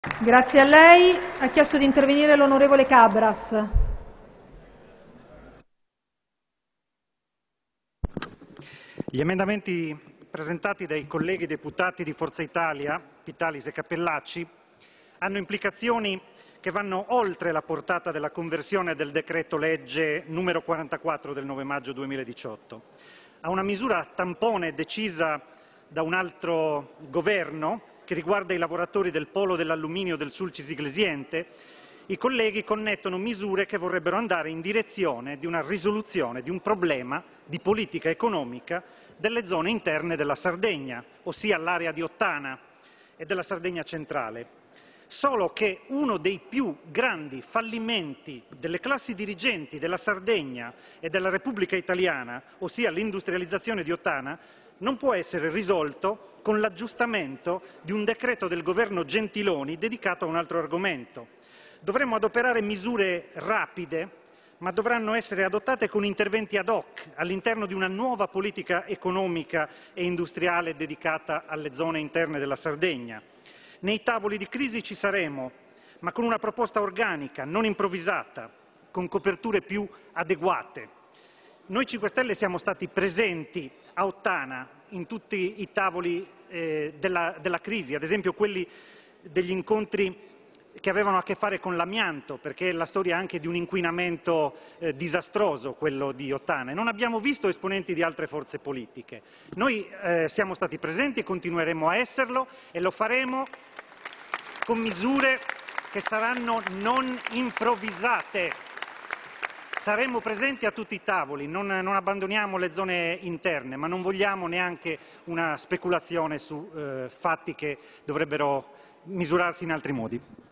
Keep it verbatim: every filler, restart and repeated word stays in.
Grazie a lei. Ha chiesto di intervenire l'onorevole Cabras. Gli emendamenti presentati dai colleghi deputati di Forza Italia, Pitalis e Cappellacci, hanno implicazioni che vanno oltre la portata della conversione del decreto legge numero quarantaquattro del nove maggio duemiladiciotto. A una misura tampone decisa da un altro governo, che riguarda i lavoratori del polo dell'alluminio del Sulcis Iglesiente, i colleghi connettono misure che vorrebbero andare in direzione di una risoluzione di un problema di politica economica delle zone interne della Sardegna, ossia l'area di Ottana e della Sardegna centrale. Solo che uno dei più grandi fallimenti delle classi dirigenti della Sardegna e della Repubblica Italiana, ossia l'industrializzazione di Ottana, non può essere risolto con l'aggiustamento di un decreto del governo Gentiloni dedicato a un altro argomento. Dovremmo adoperare misure rapide, ma dovranno essere adottate con interventi ad hoc all'interno di una nuova politica economica e industriale dedicata alle zone interne della Sardegna. Nei tavoli di crisi ci saremo, ma con una proposta organica, non improvvisata, con coperture più adeguate. Noi cinque Stelle siamo stati presenti a Ottana in tutti i tavoli eh, della, della crisi, ad esempio quelli degli incontri che avevano a che fare con l'amianto, perché è la storia anche di un inquinamento eh, disastroso, quello di Ottana, e non abbiamo visto esponenti di altre forze politiche. Noi eh, siamo stati presenti e continueremo a esserlo e lo faremo con misure che saranno non improvvisate. Saremo presenti a tutti i tavoli, non, non abbandoniamo le zone interne, ma non vogliamo neanche una speculazione su eh, fatti che dovrebbero misurarsi in altri modi.